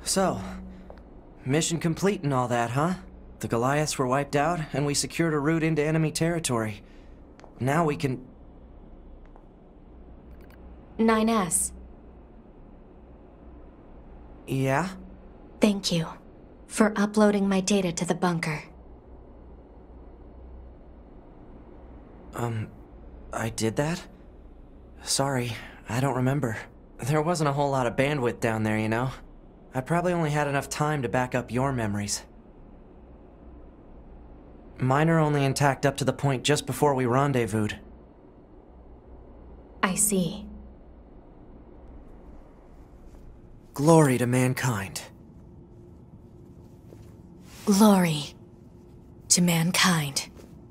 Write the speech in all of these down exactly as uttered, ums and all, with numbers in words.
So, mission complete and all that, huh? The Goliaths were wiped out, and we secured a route into enemy territory. Now we can... nine S. Yeah? Thank you for uploading my data to the bunker. Um, I did that? Sorry, I don't remember. There wasn't a whole lot of bandwidth down there, you know? I probably only had enough time to back up your memories. Mine are only intact up to the point just before we rendezvoused. I see. Glory to mankind. Glory to mankind.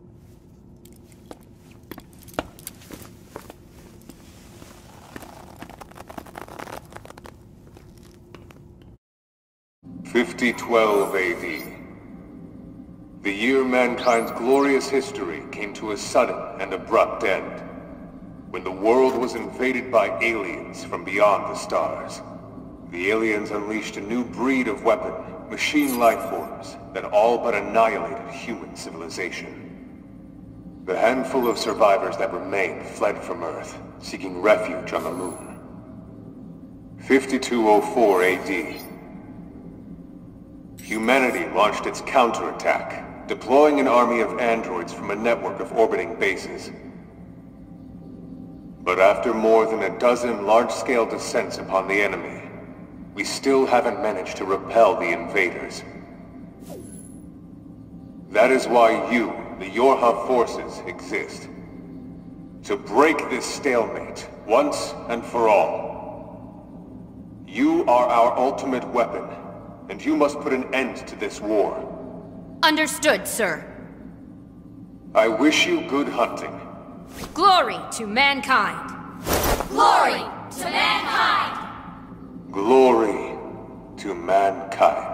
fifty twelve A D. The year mankind's glorious history came to a sudden and abrupt end, when the world was invaded by aliens from beyond the stars. The aliens unleashed a new breed of weapon, machine life forms, that all but annihilated human civilization. The handful of survivors that remained fled from Earth, seeking refuge on the moon. fifty-two oh four A D. Humanity launched its counterattack, deploying an army of androids from a network of orbiting bases. But after more than a dozen large-scale descents upon the enemy, we still haven't managed to repel the invaders. That is why you, the Yorha forces, exist. To break this stalemate, once and for all. You are our ultimate weapon, and you must put an end to this war. Understood, sir. I wish you good hunting. Glory to mankind! Glory to mankind! Glory to mankind.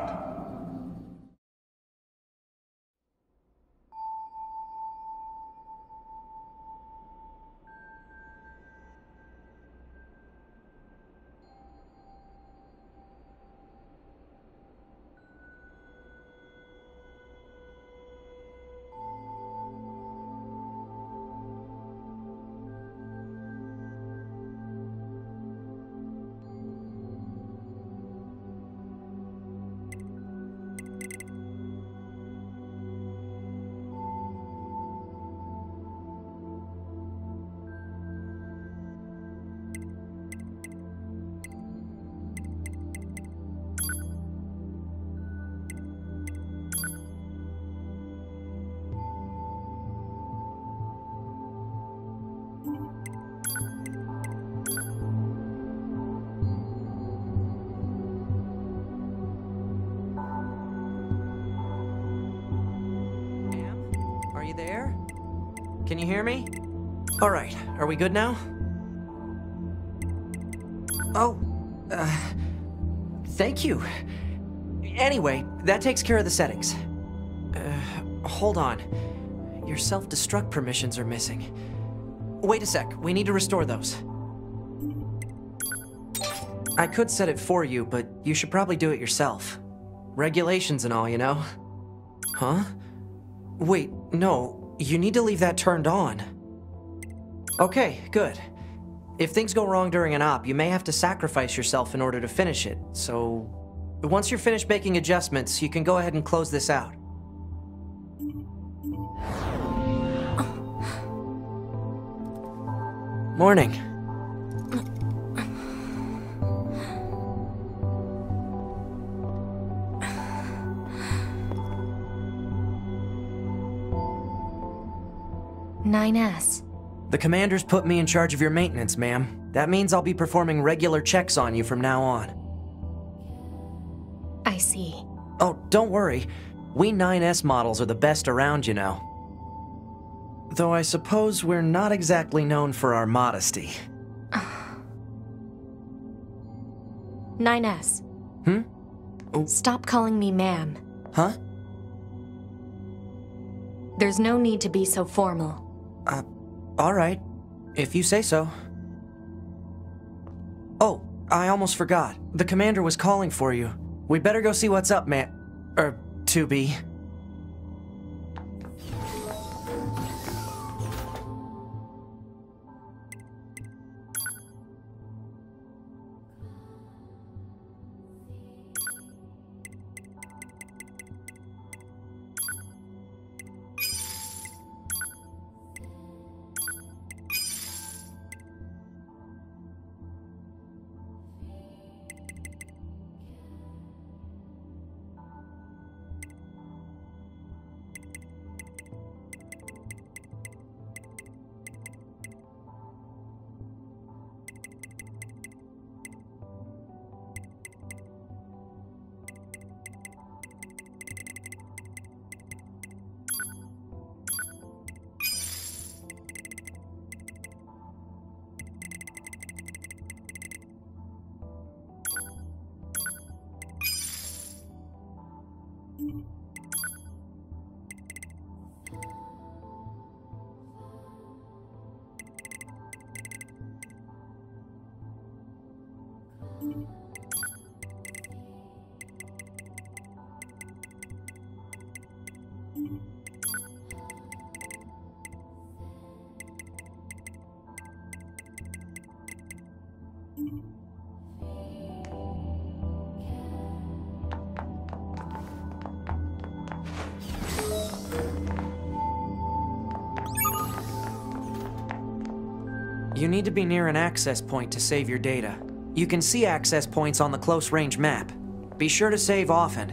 Are you there? Can you hear me? All right, are we good now? Oh, uh, thank you. Anyway, that takes care of the settings. Uh, hold on. Your self-destruct permissions are missing. Wait a sec, we need to restore those. I could set it for you, but you should probably do it yourself. Regulations and all, you know? Huh? Wait, no, you need to leave that turned on. Okay, good. If things go wrong during an op, you may have to sacrifice yourself in order to finish it, so... Once you're finished making adjustments, you can go ahead and close this out. Morning. nine S. The commander's put me in charge of your maintenance, ma'am. That means I'll be performing regular checks on you from now on. I see. Oh, don't worry. We nine S models are the best around, you know. Though I suppose we're not exactly known for our modesty. nine S. Hmm? Oh. Stop calling me ma'am. Huh? There's no need to be so formal. Uh, all right. If you say so. Oh, I almost forgot. The commander was calling for you. We better go see what's up, man. Er, two B. You need to be near an access point to save your data. You can see access points on the close-range map. Be sure to save often.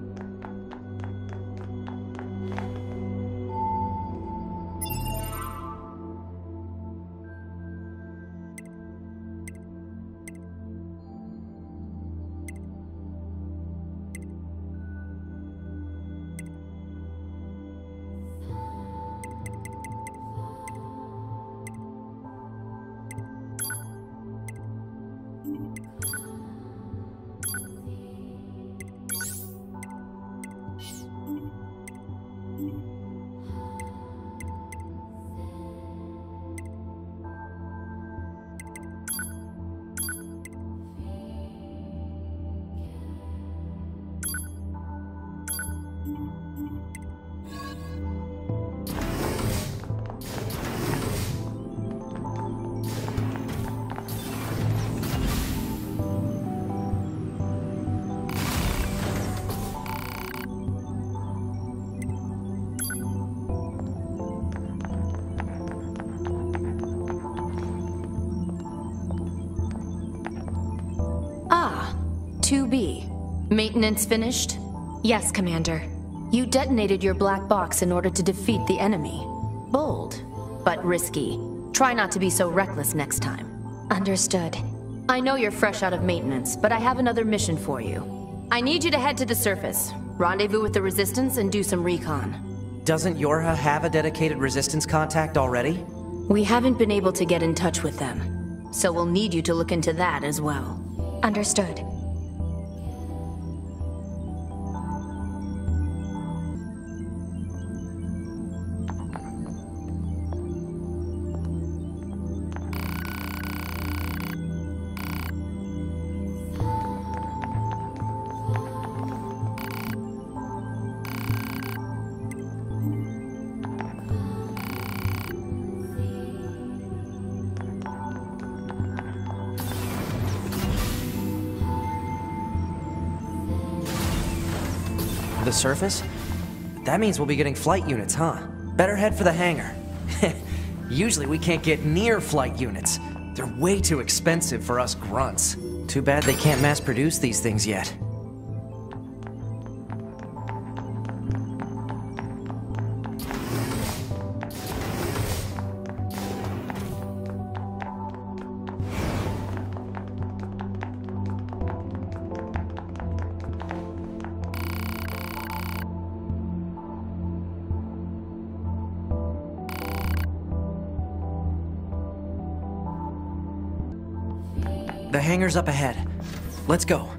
two B. Maintenance finished? Yes, Commander. You detonated your black box in order to defeat the enemy. Bold, but risky. Try not to be so reckless next time. Understood. I know you're fresh out of maintenance, but I have another mission for you. I need you to head to the surface, rendezvous with the Resistance, and do some recon. Doesn't Yorha have a dedicated Resistance contact already? We haven't been able to get in touch with them, so we'll need you to look into that as well. Understood. The surface? That means we'll be getting flight units, huh? Better head for the hangar. Usually we can't get near flight units. They're way too expensive for us grunts. Too bad they can't mass produce these things yet. The hangar's up ahead. Let's go.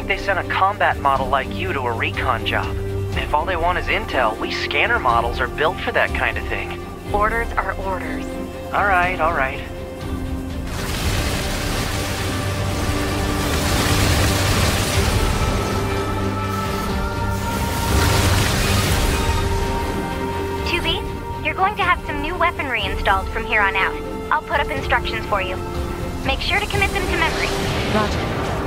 they sent a combat model like you to a recon job. If all they want is intel, we scanner models are built for that kind of thing. Orders are orders. Alright, alright. two B, you're going to have some new weaponry installed from here on out. I'll put up instructions for you. Make sure to commit them to memory. Roger.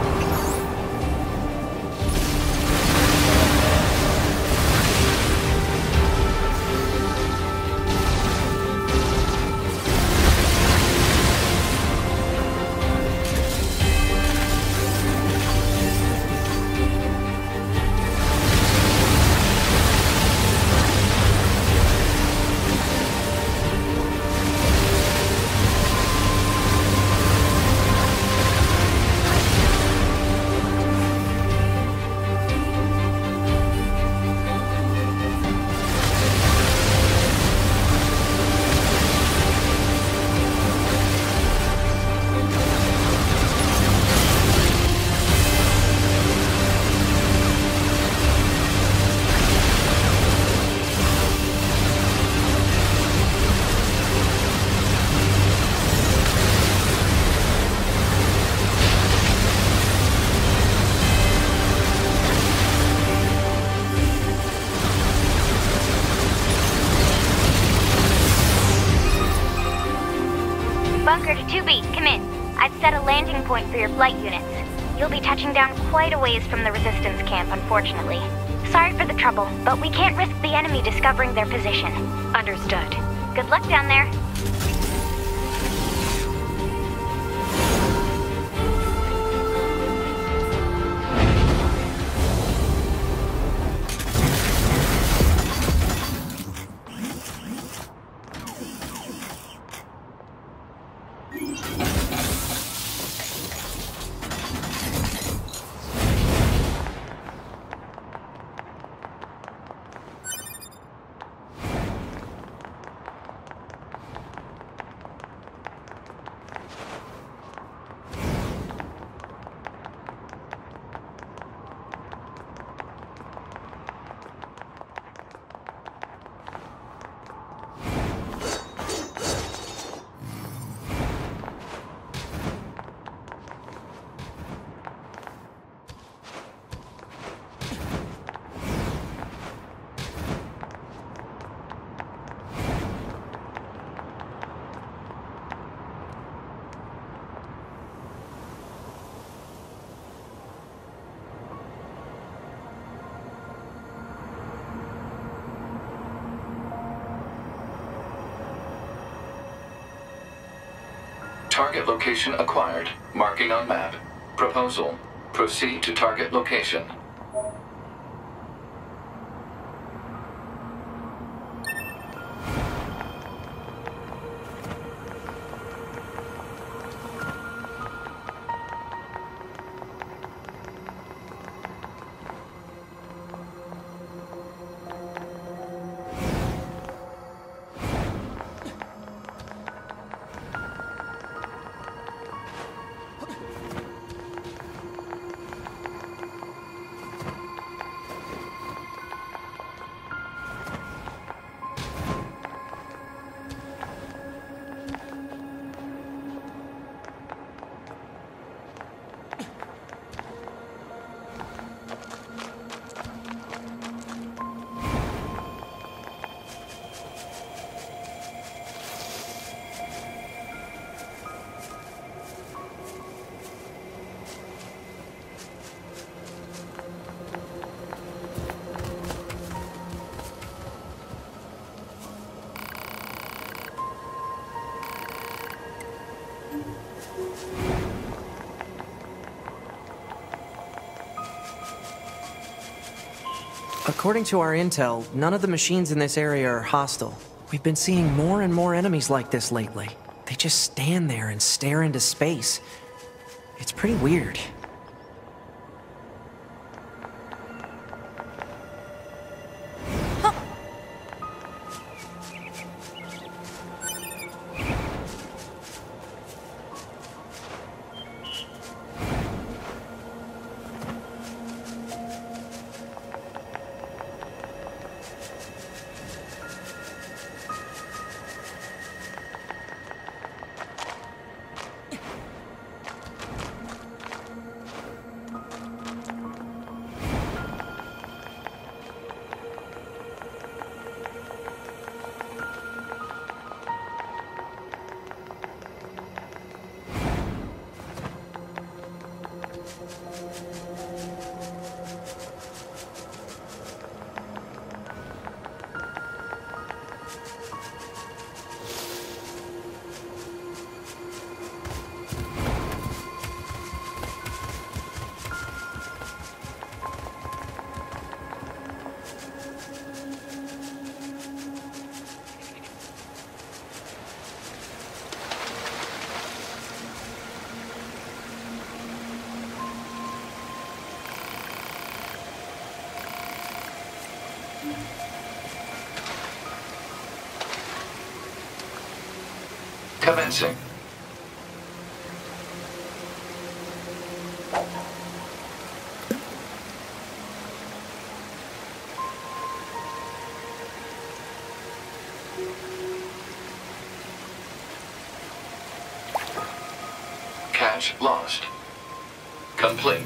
Bunker to two B, come in. I've set a landing point for your flight units. You'll be touching down quite a ways from the Resistance camp, unfortunately. Sorry for the trouble, but we can't risk the enemy discovering their position. Understood. Good luck down there. Target location acquired. Marking on map. Proposal. Proceed to target location. According to our intel, none of the machines in this area are hostile. We've been seeing more and more enemies like this lately. They just stand there and stare into space. It's pretty weird. Commencing. Cache lost. Complete.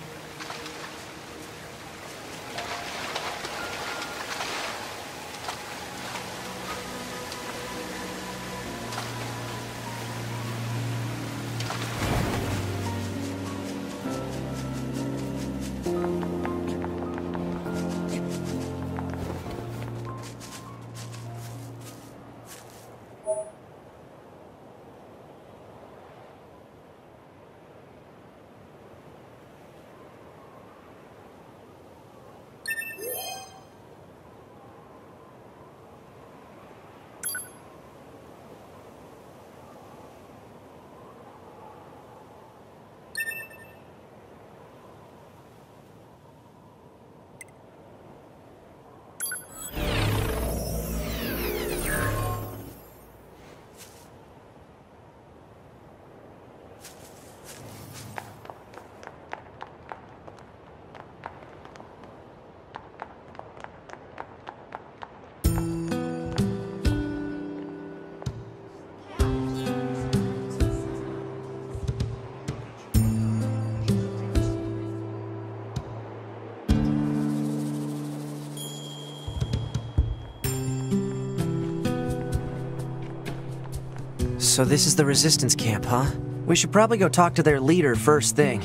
So this is the Resistance camp, huh? We should probably go talk to their leader first thing.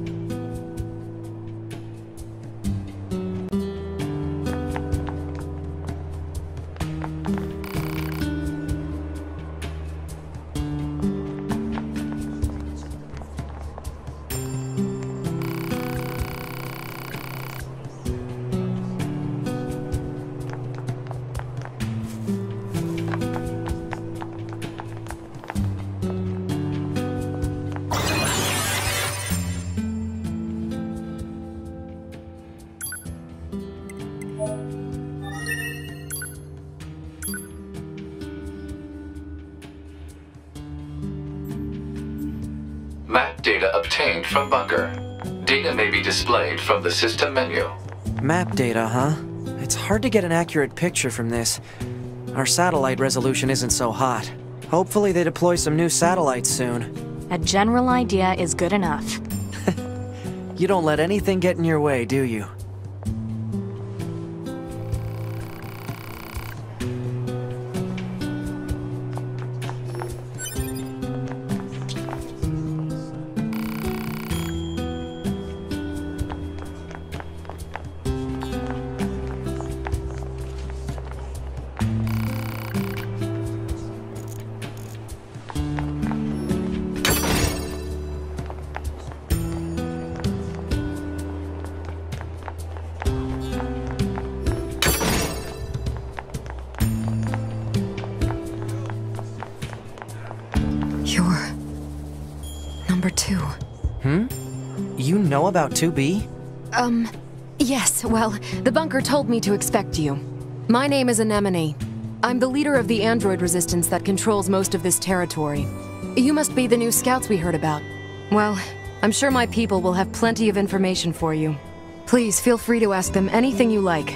Map data obtained from bunker. Data may be displayed from the system menu. Map data, huh? It's hard to get an accurate picture from this. Our satellite resolution isn't so hot. Hopefully they deploy some new satellites soon. A general idea is good enough. You don't let anything get in your way, do you? You're... number two. Hmm? You know about two B? Um, yes, well, the bunker told me to expect you. My name is Anemone. I'm the leader of the android resistance that controls most of this territory. You must be the new scouts we heard about. Well, I'm sure my people will have plenty of information for you. Please feel free to ask them anything you like.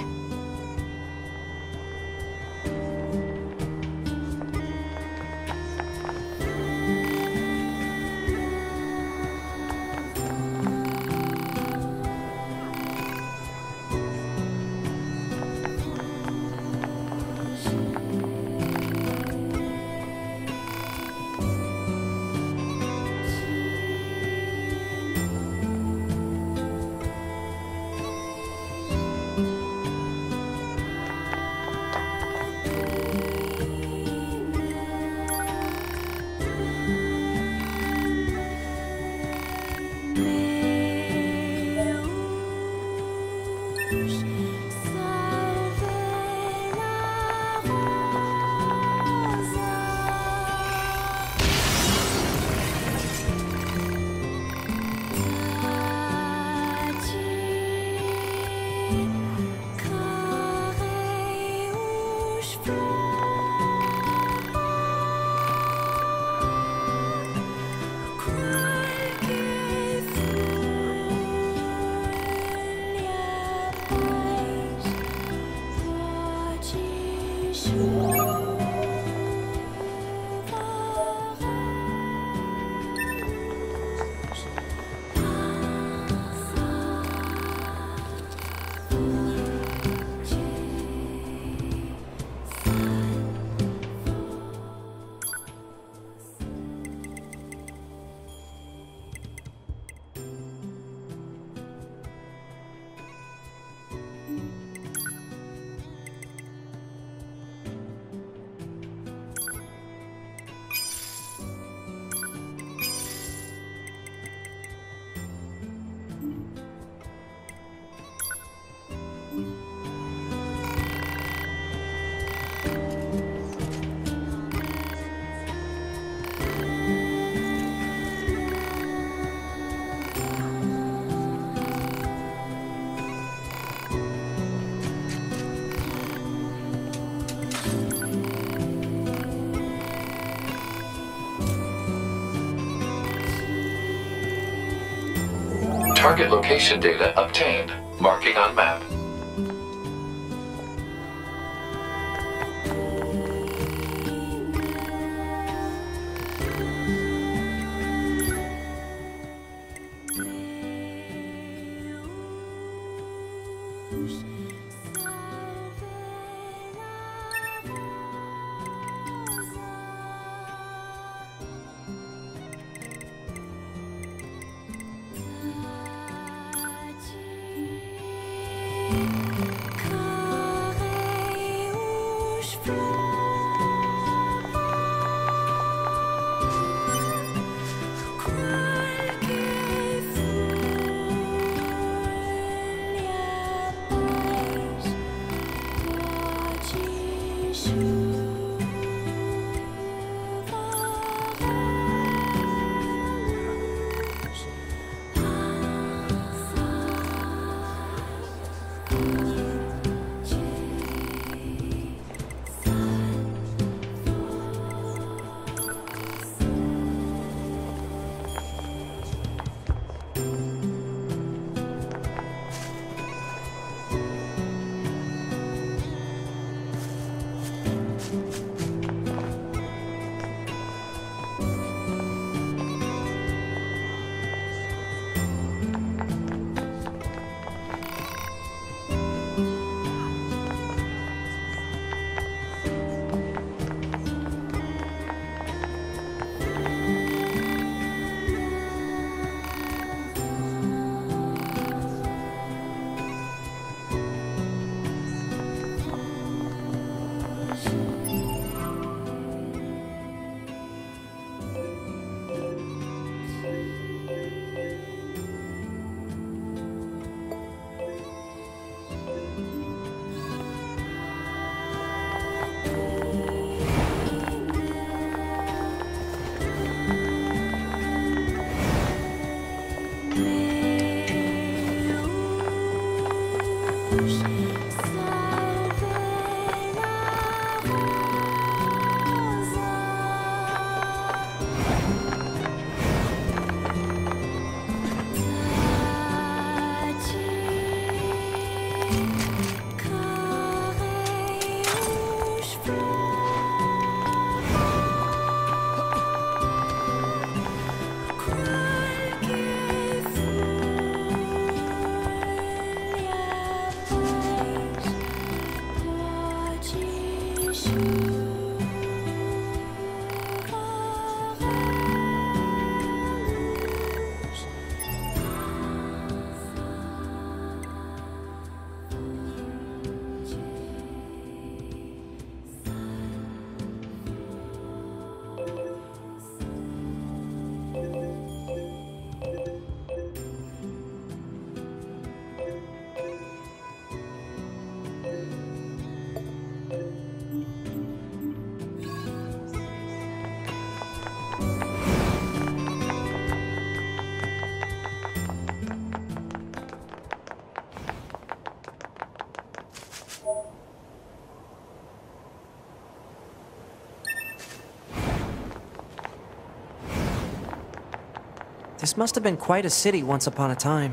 Target location data obtained. Marking on map. This must have been quite a city once upon a time.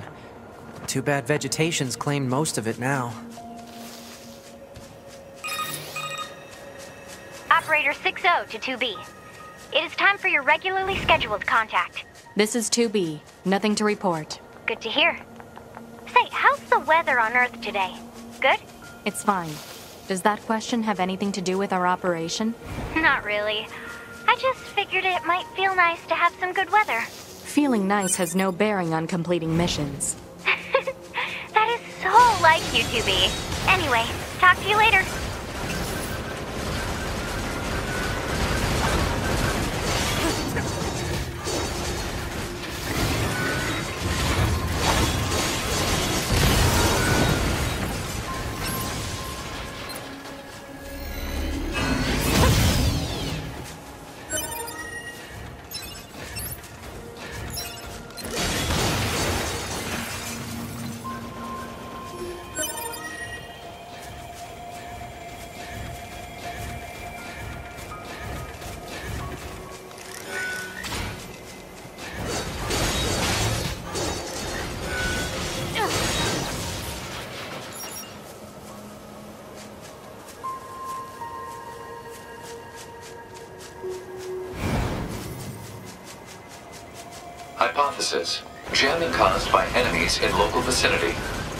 Too bad vegetation's claimed most of it now. Operator six oh to two B. It is time for your regularly scheduled contact. This is two B. Nothing to report. Good to hear. Say, how's the weather on Earth today? Good? It's fine. Does that question have anything to do with our operation? Not really. I just figured it might feel nice to have some good weather. Feeling nice has no bearing on completing missions. That is so like you, two B. Anyway, talk to you later. Hypothesis: jamming caused by enemies in local vicinity.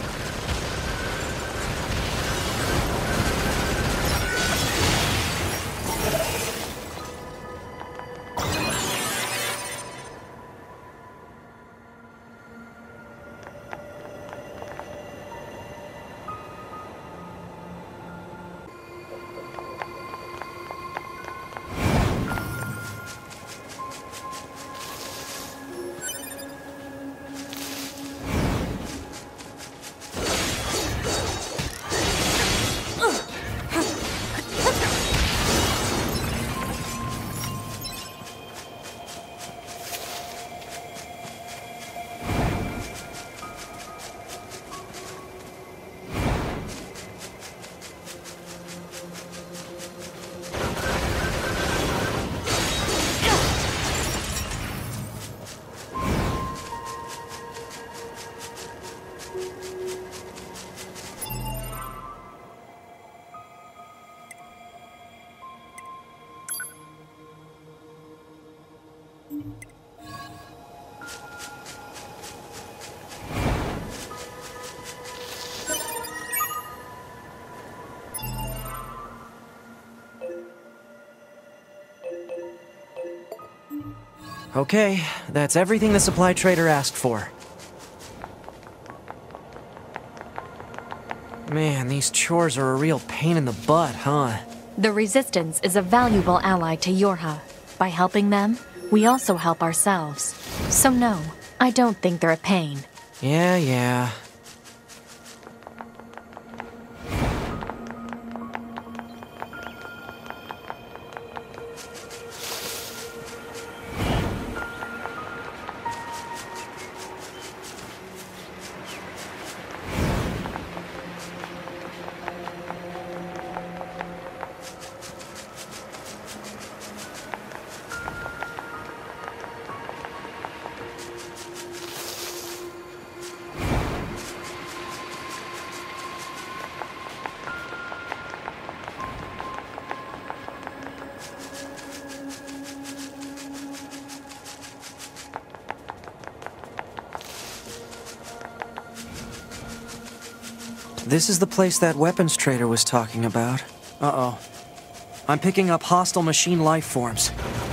Okay, that's everything the supply trader asked for. Man, these chores are a real pain in the butt, huh? The Resistance is a valuable ally to Yorha. By helping them, we also help ourselves. So no, I don't think they're a pain. Yeah, yeah. This is the place that weapons trader was talking about. Uh-oh. I'm picking up hostile machine life forms.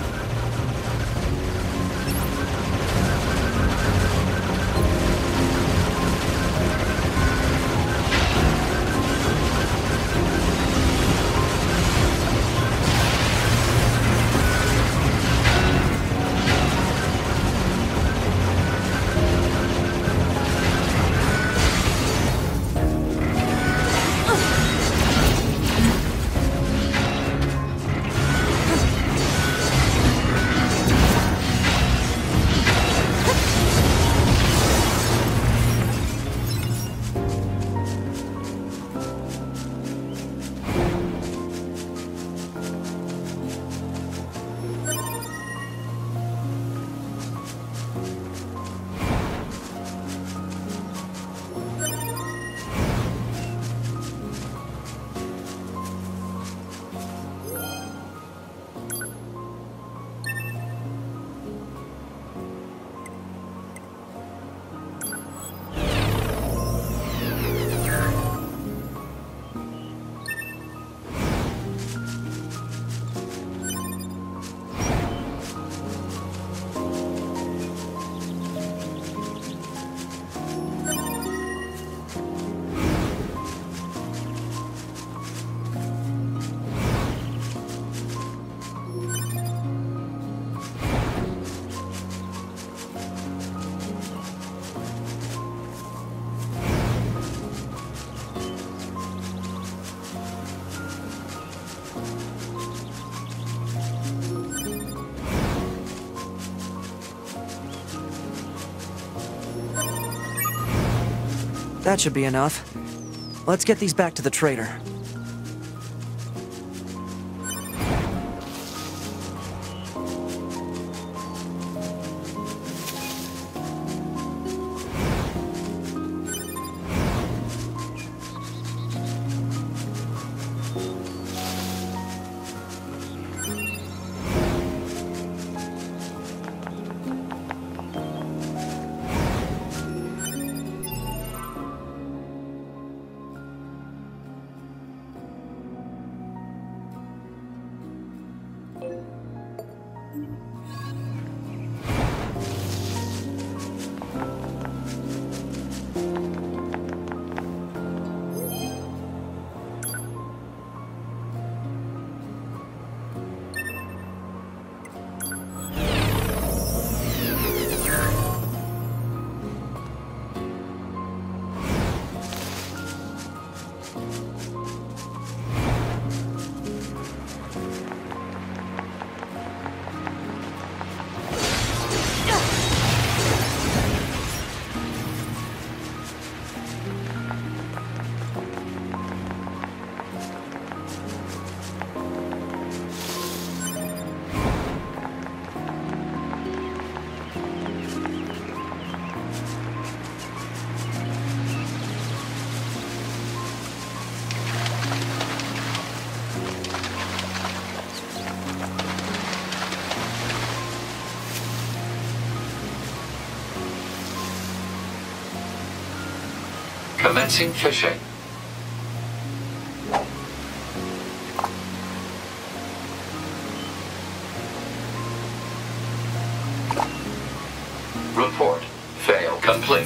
That should be enough. Let's get these back to the trader. Commencing fishing. Report. Fail complete.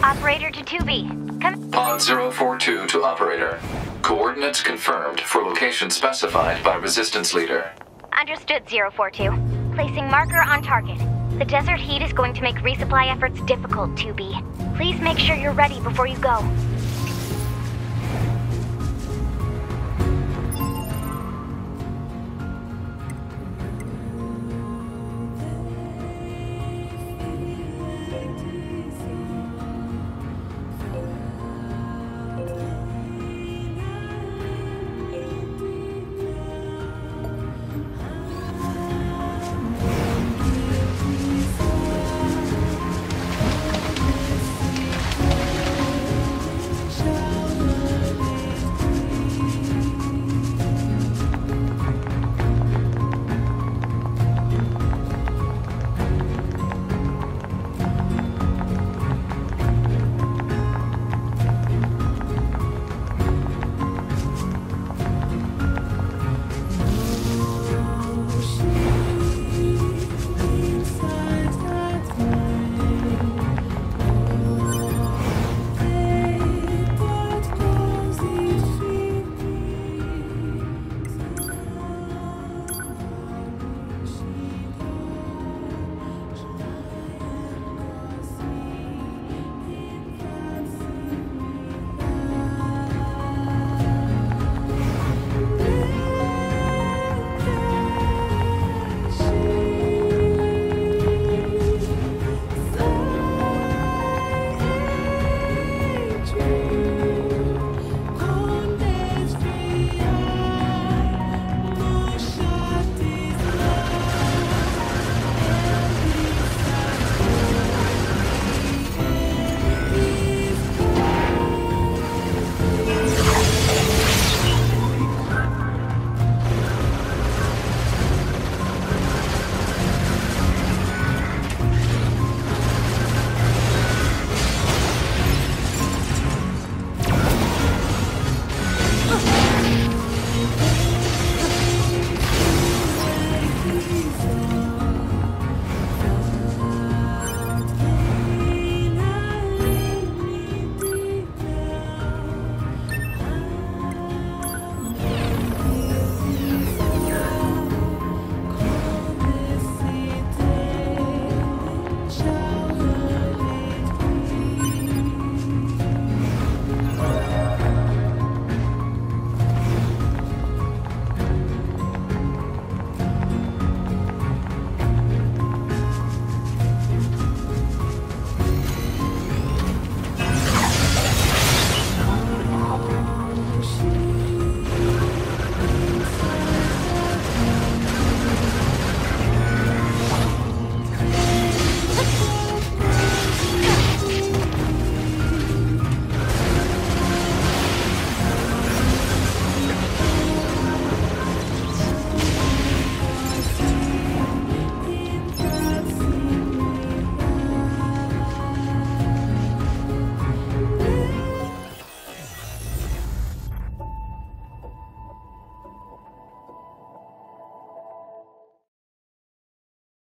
Operator to two B. Come... Pod zero four two to Operator. Coordinates confirmed for location specified by Resistance Leader. Understood, zero four two. Placing marker on target. The desert heat is going to make resupply efforts difficult, two B. Please make sure you're ready before you go.